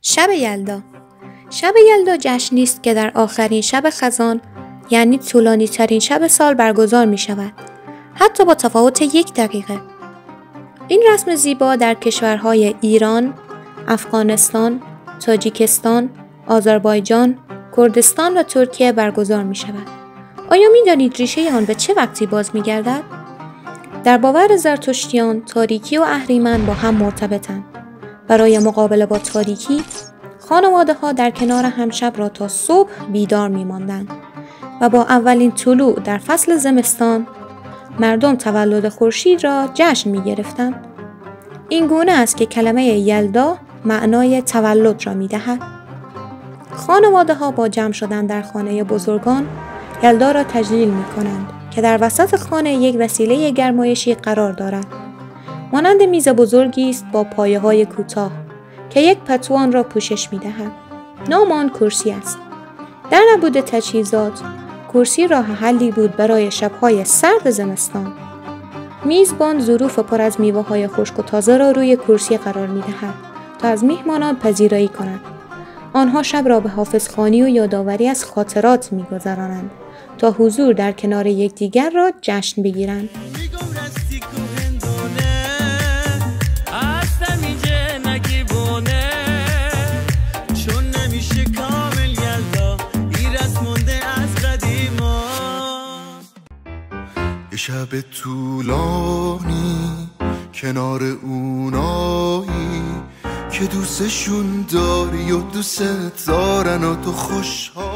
شب یلدا. شب یلدا جشنی است که در آخرین شب خزان، یعنی طولانی ترین شب سال برگزار می شود، حتی با تفاوت 1 دقیقه. این رسم زیبا در کشورهای ایران، افغانستان، تاجیکستان، آذربایجان، کردستان و ترکیه برگزار می شود. آیا می دانید ریشه آن به چه وقتی باز می گردد؟ در باور زرتشتیان، تاریکی و اهریمن با هم مرتبطند. برای مقابله با تاریکی، خانواده‌ها در کنار هم شب را تا صبح بیدار می‌ماندند و با اولین طلوع در فصل زمستان، مردم تولد خورشید را جشن می‌گرفتند. این گونه است که کلمه یلدا معنای تولد را می‌دهد. خانواده‌ها با جمع شدن در خانه بزرگان، یلدا را تجلیل می‌کنند که در وسط خانه یک وسیله گرمایشی قرار دارد. مانند میز بزرگی است با پایه‌های کوتاه که یک پتو آن را پوشش می‌دهد. نام آن کرسی است. در نبود تجهیزات، کرسی راه حلی بود برای شب‌های سرد زمستان. میزبان ظروف پر از میوه‌های خشک و تازه را روی کرسی قرار می‌دهد تا از میهمانان پذیرایی کند. آنها شب را به حافظخوانی و یادآوری از خاطرات می‌گذرانند تا حضور در کنار یکدیگر را جشن بگیرند. یه شب طولانی کنار اونایی که دوستشون داری و دوست دارن و تو خوشحال